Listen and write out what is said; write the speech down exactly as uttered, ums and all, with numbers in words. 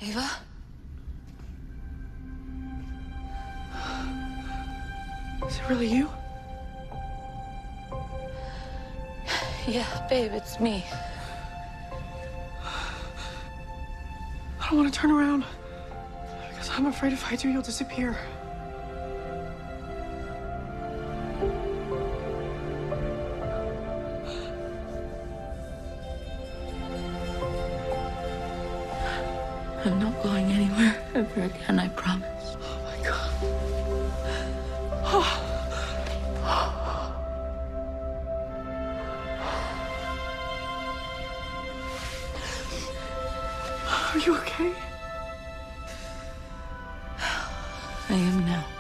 Ava? Is it really you? Yeah, babe, it's me. I don't want to turn around. Because I'm afraid if I do, you'll disappear. I'm not going anywhere ever again, I promise. Oh, my God. Oh. Are you okay? I am now.